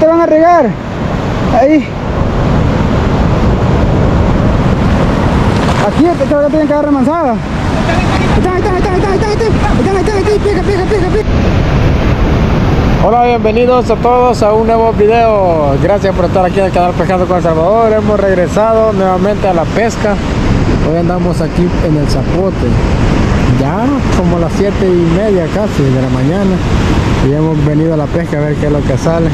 te van a regar. Ahí. Aquí creo que tienen que agarrar manzana. Ahí está. Hola, bienvenidos a todos a un nuevo video. Gracias por estar aquí en el canal Pescando con El Salvador. Hemos regresado nuevamente a la pesca. Hoy andamos aquí en el Zapote, ya como las 7:30 casi de la mañana, y hemos venido a la pesca a ver qué es lo que sale.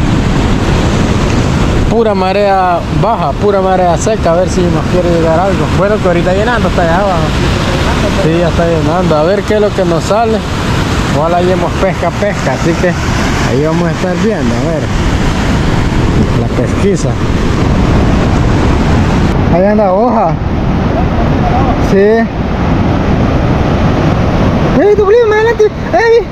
Pura marea baja, pura marea seca, a ver si nos quiere llegar algo. Bueno, que ahorita llenando, está allá abajo. Sí, ya está llenando, a ver qué es lo que nos sale. Ojalá llevemos pesca, así que ahí vamos a estar viendo, a ver la pesquisa. Ahí anda hoja. Sí. ¡Ey, tu primo, adelante! ¡Ey!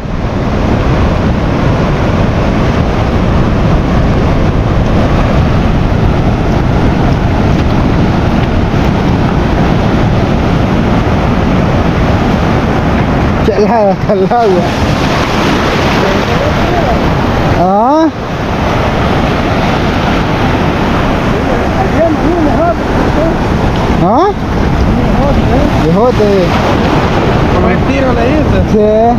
Chelada hasta el agua. Ah. ¿Ah? Viejote. ¿Como el tiro le dices? Sí.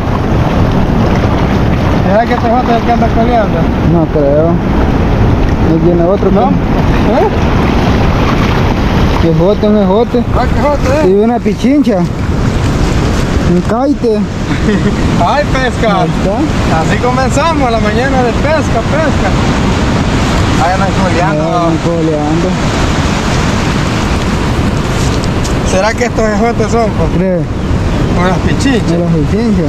¿Será que este jote es el que anda coleando? No creo. Ahí viene otro. ¿No? ¿Eh? Viejote, un viejote. ¿Ah, qué jote Y una pichincha. Un caite. ¡Ay, pesca! Ahí está. Así comenzamos la mañana de pesca. Ahí andan coleando. Coleando. ¿Será que estos ejotes son? ¿Crees? Unas pichichas. De las pichinchas.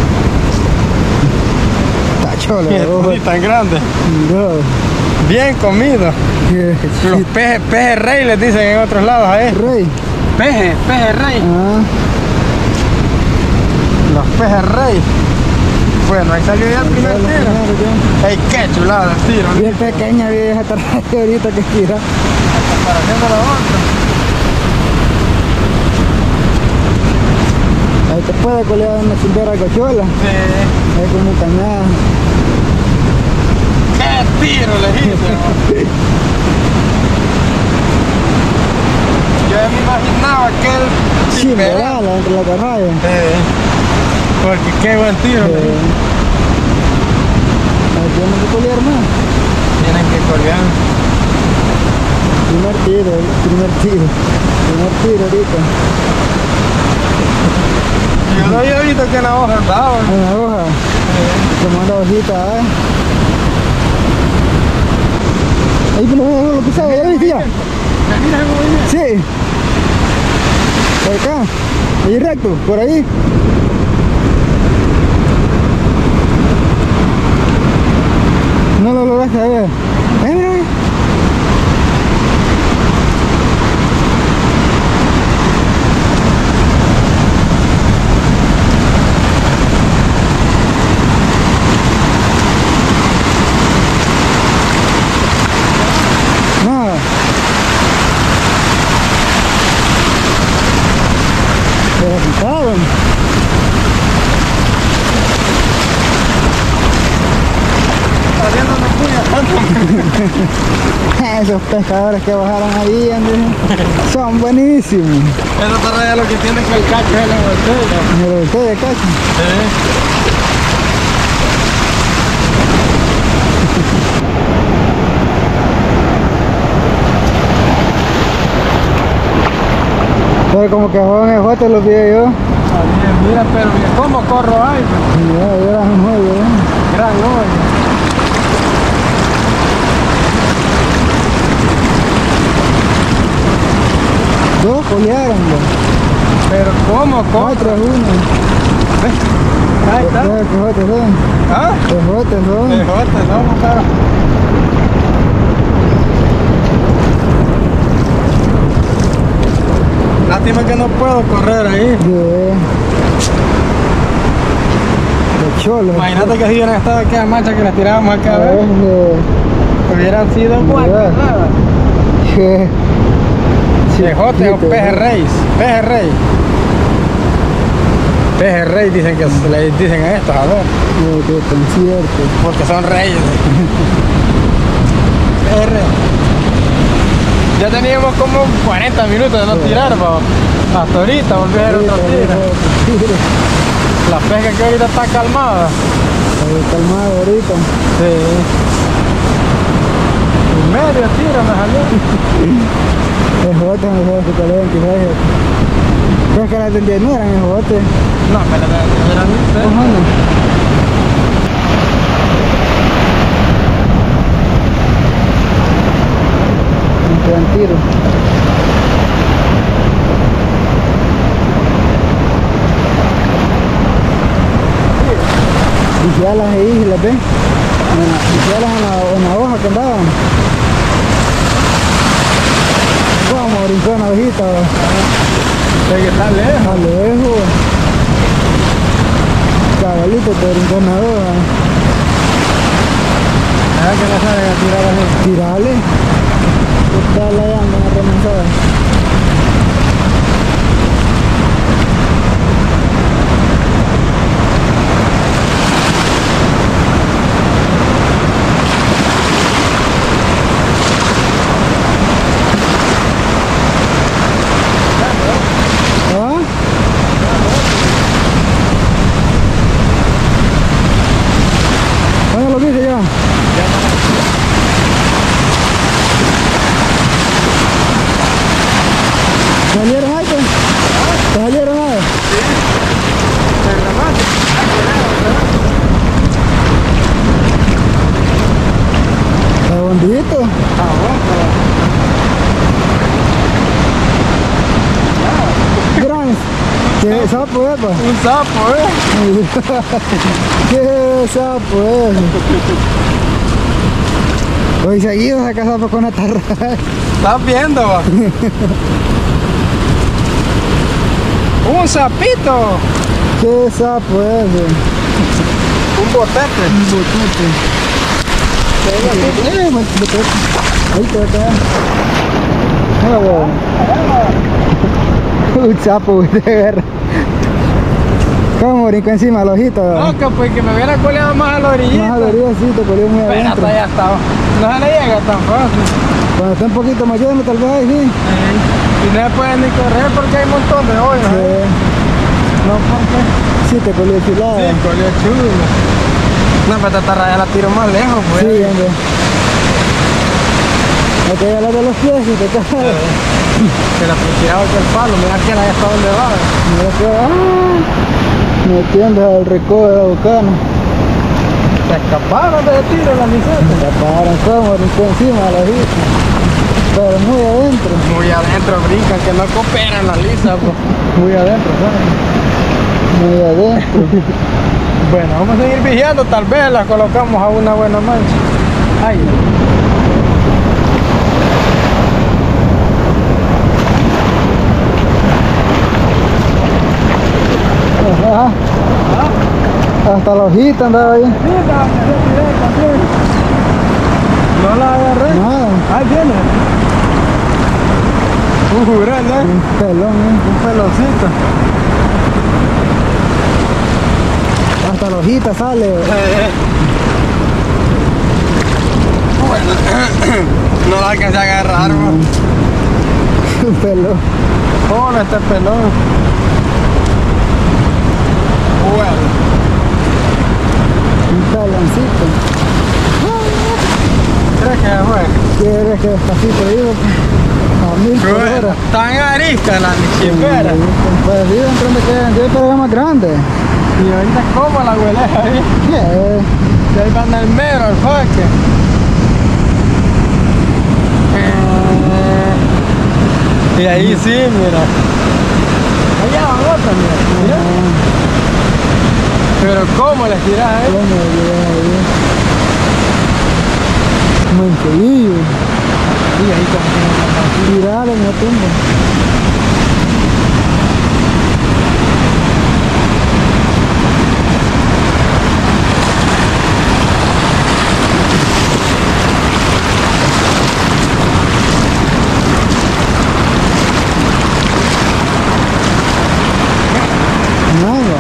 Está chola. Y tan grande. No. Bien comido. Los pejes rey les dicen en otros lados ahí. Rey. Pejes rey. Ah. Los pejes rey. Bueno, ahí salió ya el primer tiro. ¡Ey, qué chulada el tiro! Bien pequeña vieja tarde ahorita que tira. Hasta para haciendo la otra. Ahí te puede colear una chindera cochola. Sí. Ahí con un cañada. ¡Qué tiro le hice! Yo ya me imaginaba que el Chimberala entre la carraya. porque qué buen tiro le hice. Ahí tienen que colear más. Tienen que colear. Primer tiro ahorita. Yo no había visto que en la hoja andaba. En la hoja. Como anda hojita, Ahí lo pisaba, ¿ya viste ya? Mira cómo viene. Sí. Por acá. Ahí recto, por ahí. No lo lograste ver. Mira. Nada. Pero picaron. Esos pescadores que bajaron ahí, son buenísimos. Eso te raya lo que tiene que el cacho es la botella. Me lo botella de cacho. Pero como que juegan el jote los vi yo. Mira, pero ¿cómo corro ahí? Mira, era un hoyo, Gran hoyo. Dos colearon, Pero ¿cómo? 4-1. Ahí está. ¿Qué jotes son? ¿Ah? ¿Qué jotes son? Ejotes, no, claro. Lástima que no puedo correr ahí. Bien. De cholo. Imagínate que si hubieran estado aquí a marcha que las tirábamos acá a ver. Hubieran sido Mira. ¿Qué? Ejote o peje rey. Peje rey. Peje rey dicen que le dicen a estos, a ver. Qué tan cierto. Porque son reyes. Ya teníamos como 40 minutos de no tirar, pa. Hasta ahorita volví a hacer otro tiro. La pesca que ahorita está calmada. Está calmado ahorita. Sí. Y medio tiro me salió. Es bote, me dijo que le den ¿crees que las de no eran ejotes? No, me la eran ustedes. Un buen tiro. Vicialas ahí, ¿las ves? Vicialas en la hoja que andaban. Vamos, brincó una ovejita. Sé que está lejos. Está lejos. Cabalito, te brincó una hoja. ¿Sabes que no saben a tirar así? Tirale. Está layando una remensada. ¿Cuándo lo viste ya? ¿Salieron ahí? ¿Salieron ahí? Está bondito. Gran. ¿Qué sapo es, pa? Un sapo, ¿Qué sapo es? Hoy seguido saca sapo con atarra. ¿Estás viendo, va? Un sapito. ¿Qué sapo es? Un botete. Un botete. Botete. Ahí te va a quedar. Un sapo de guerra. ¿Cómo brincó encima del ojito? No, que pues que me hubiera coleado más a la orillita. Más a la orilla sí, te coleó muy Pero adentro. hasta allá estaba. No se le llega tan fácil. Cuando está un poquito más lleno, tal vez ahí sí. Y no se puede ni correr porque hay un montón de hoyos. No, porque Sí, te coleó chulada. sí, coleó chulo. No, pero esta raya la tiro más lejos, pues. Sí, hombre. No te voy a hablar de los pies y te cae. Se la fue tirado aquí el palo, mira que ahí hasta donde va. Mira que metiendo al recodo de la bocana. Se escaparon de tiro la licencia. Se paran como brincó encima de la vista. Pero muy adentro. Muy adentro brincan, que no cooperan la lisa, pues. Muy adentro, ¿sabes? Muy adentro. Bueno, vamos a seguir vigiando, tal vez la colocamos a una buena mancha. Ay. Ajá. Hasta la hojita andaba ahí. No la agarré. Nada. Ahí viene. Grande, Un pelón, un peloncito. Hasta la hojita sale. Bueno, no la alcancé a agarrar, Un pelón. Hola, este pelón. Bueno. Un peloncito. ¿Crees que fue? ¿Quieres que despacito iba? A 1000 por hora. Tan arisca la chimbera. Pues sí, dentro de que yo pero más grande. Y ahorita como la huele ahí. ¿Qué? Y ahí van el mero, el foque. Y ahí sí, mira. Allá van otra, mira. Pero ¿cómo les tirás ahí? ¿Cómo llegué ahí? Mantequillo. Y ahí como Tirale, no tumba. Nada.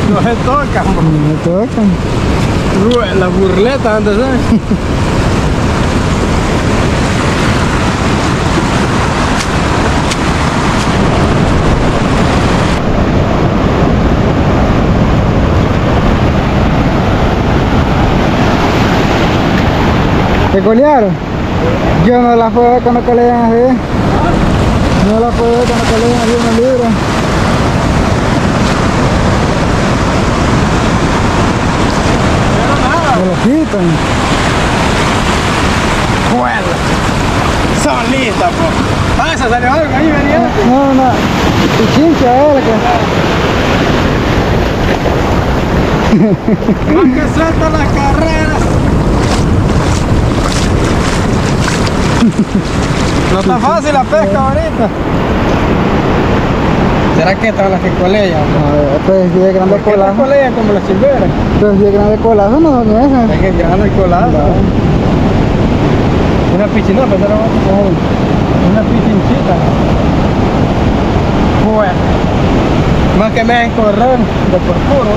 No se tocan. No me tocan. La burleta antes, ¿sabes? ¿Te colearon? Yo no la puedo ver cuando colean así. No la puedo ver cuando colean así en el libro. Me lo quitan. ¡Juela! Son listas, po. Ah, ¿se salió algo ahí, venía? No. Y chincha él que. Más que suelta las carreras. No está fácil la pesca ahorita. ¿Será que estas son las que colean? Pues si es grande ¿Por qué colazo. las colean como las chimberas? Pues si es grande colazo, no son esas. Es que grano y colazo. Una piscina, pero no. Una piscinchita. Bueno. Más que me dejen correr de por puro,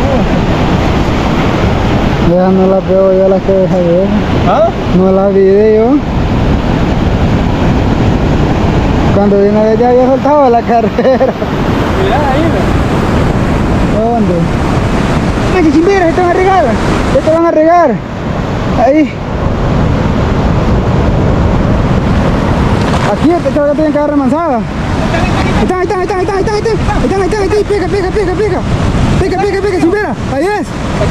¿no? Ya no las veo yo las que dejé ver. ¿Ah? No las vi yo. Cuando de una vez ya había soltado la carrera. Mirá ahí, ¿Dónde? ¡Ay, chimbera! ¡Se te van a regar! ¡Se te van a regar! Ahí. Aquí, este chaval que tienen que dar remansada. Ahí están, pega, chimbera. Ahí es.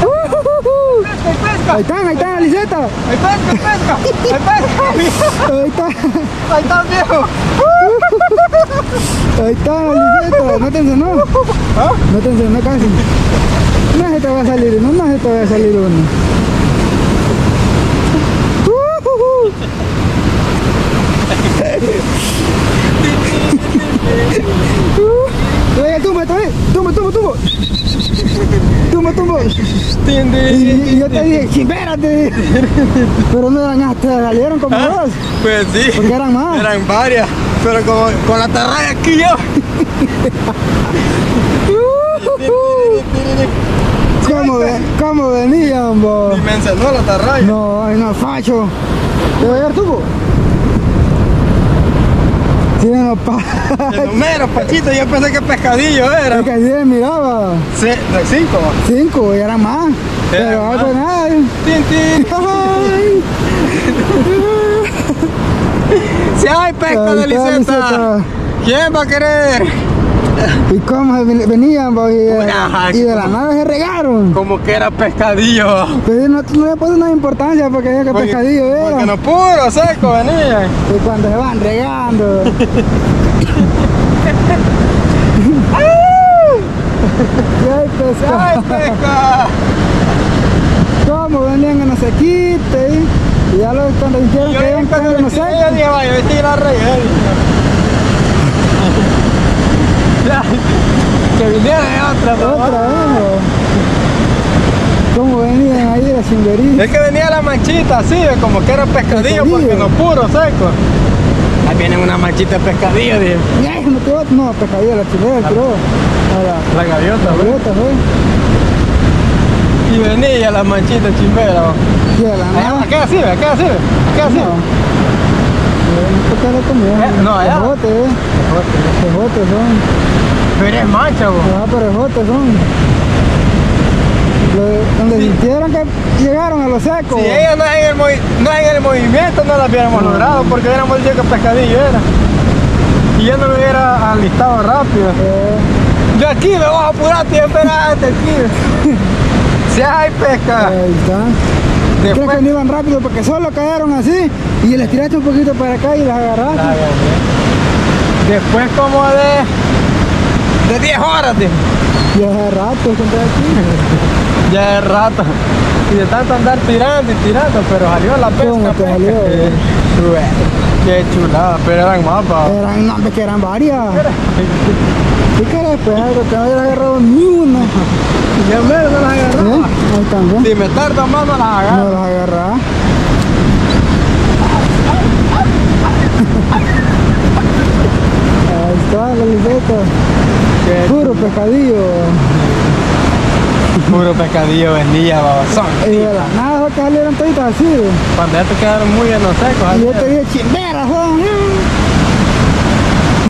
Ahí están, Liseta. ¡Hay pesca! Ahí está. ¡Ahí está, viejo! Ahí está, Liseta. No te encenó. ¿Ah? No te encenó casi. No se te va a salir uno. Tumbo. Y yo te dije, chimbérate. Pero no eran hasta, salieron como dos. Pues sí. Porque eran más. Eran varias. Pero como con la atarraya aquí yo. ¿Cómo venían, vos? Y me encendió la atarraya. No, facho. ¿Te va a llevar tubo? Sí, no, El número, Pachito, yo pensé que pescadillo era. Es que así me miraba. Sí, de 5. 5, eran más. Pero más. algo nada. Tin. Ay. Si hay pesca Ahí de está, Liseta, Liseta. ¿quién va a querer? ¿Y cómo venían, vos? Y de la nave se regaron. Como que era pescadillo. Pero no le puse nada importancia porque era que pescadillo Porque era. no puro, seco venían. Y cuando se van regando. ¡Ay, pesca! ¿Cómo venían que no se quite? Y ya cuando dijeron que iban a caer no sé. Yo dije, vaya, vete a ir a reír. Que viniera de otra vez. ¿Cómo venían ahí de la chinguería? Es que venía la manchita así, como que era pescadillo, porque no puro, seco. Ahí viene una manchita de pescadillo, dije. No, pescadillo, la chilena, creo. La gaviota, La gaviota, y venía la manchita chimbera. ¿Qué la nada? ¿Qué así? ¿Qué así? ¿Qué así? No, allá. Ejotes son. Pero es mancha, vos. Pero ejotes son. Donde sintieron que llegaron a lo seco. Si ellas no es en el movimiento, no las hubiéramos logrado, porque hubiéramos dicho que pescadillo era. Y yo no me hubiera alistado rápido. Yo aquí me voy a apurar y esperarte aquí. Si hay pesca. Ahí está. Creo que no iban rápido porque solo cayeron así y les tiraste un poquito para acá y las agarraste. Después como de 10 horas. Ya hace rato que entré aquí. Ya es rato. Y de tanto andar tirando y tirando, pero salió la pesca. ¿Cómo te salió? Qué chulada, pero eran mapas. Que eran varias. ¿Qué querés, pues? Algo que no hubiera agarrado ni una. Ya menos no las agarraba. Ahí están, ¿ves? Si me tarda más no las agarro. No las agarraba. Ahí está la Liseta. Puro pescadillo. puro pescadillo venía, babazón. Y de la nada fue que salieron toditos así. Cuando ya te quedaron muy en los secos. Y yo te dije, chimberas, Juan.